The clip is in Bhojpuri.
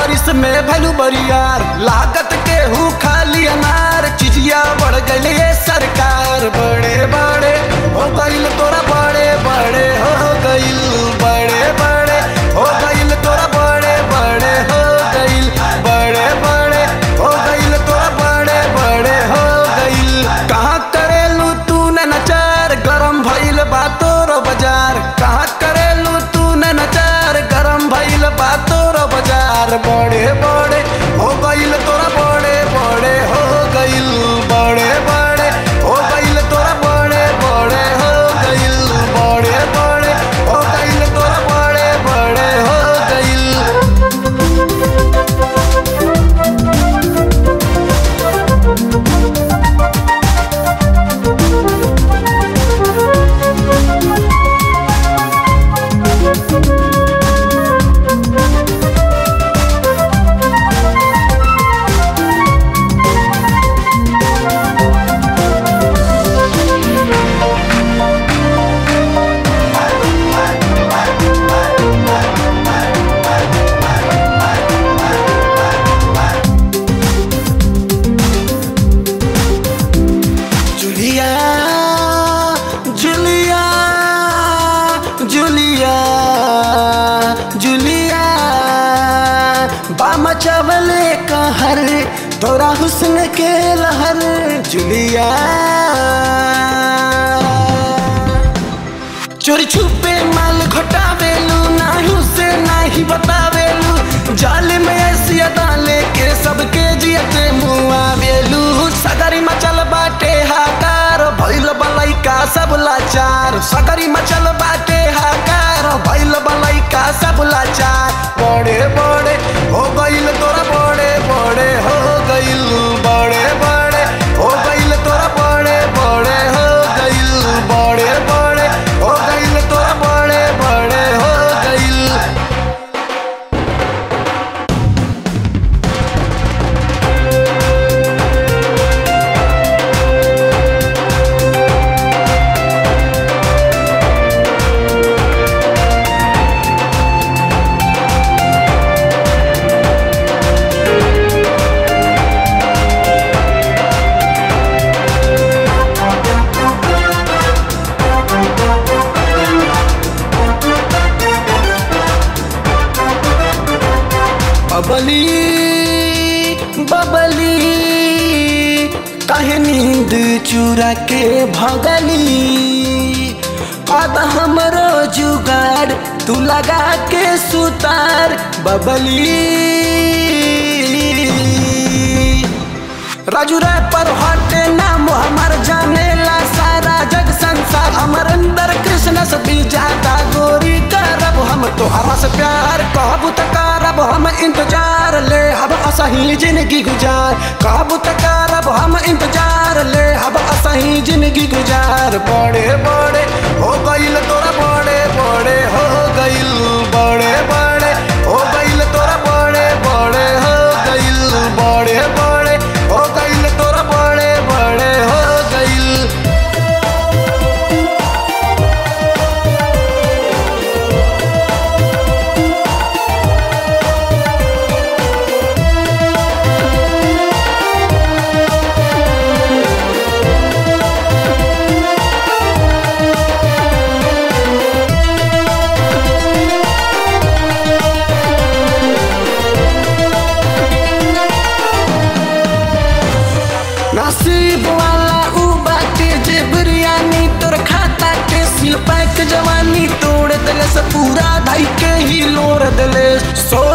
बारिश में भैलू बरियार लागत के हूँ खाली अनार चिजिया बढ़ गई ये सरकार बड़े बड़े हो गईल तोरा बड़े बड़े हो गईल बड़े बड़े हो गईल तोरा बड़े बड़े हो गईल बड़े बड़े हो गईल तोरा बड़े बड़े हो गईल कहाँ करेलू तू न नचार गरम भइल बा तोरो बाजार कहाँ करेलू तू न नचार गरम भइल बा तोरो बाजार बड़े बड़े हो गईल तोरा बड़े बड़े हो गईल बड़े बड़े हो गईल तोरा बड़े बड़े हो गईल बड़े बड़े हो गईल तोरा बड़े बड़े हो गईल मचावले कहर तोरा हुस्न के लहर जुलिया चोरी छुपे माल घोटावेलू नाही से नाही बतावेलू जाल में ऐसी अदा लेके सबके जियते मुआवेलू सगरी मचल बाटे हाकार भइल बलैका सब लाचार सगरी मचल बाटे हाकार भइल बलैका सब लाचार बड़े बड़े हो गईल तोरा बड़े बड़े हो गईल बड़े बड़े हो गईल तोरा बड़े बड़े हो गईल बड़े बड़े हो गईल तोरा बड़े बड़े हो गईल बबली बबली काहे नींद चुरा के भगली अब हमरो जुगाड़ तू लगा के सुतार बबली राजू रे पर हटे नाम हमार जानेला सारा जग संसार हमर अंदर कृष्ण से भी ज्यादा गोरी करब हम तोहरा से प्यार कहबू त करब हम इंतजार ले हब असही जिंदगी गुजार कहबू त करब हम इंतजार ले हब असही जिंदगी गुजार बड़े बड़े हो गईल तोरा बड़े बड़े हो गईल बड़े बड़े हो गईल तोरा बड़े बड़े हो गईल बड़े बड़े हो गईल तोरा बड़े बड़े हो गईल नसीब वाला उ बाटे जे बिरयानी तोर खाता के सिल पैक जवानी तोड़ दिले से पूरा धाई के ही लोर दिले 100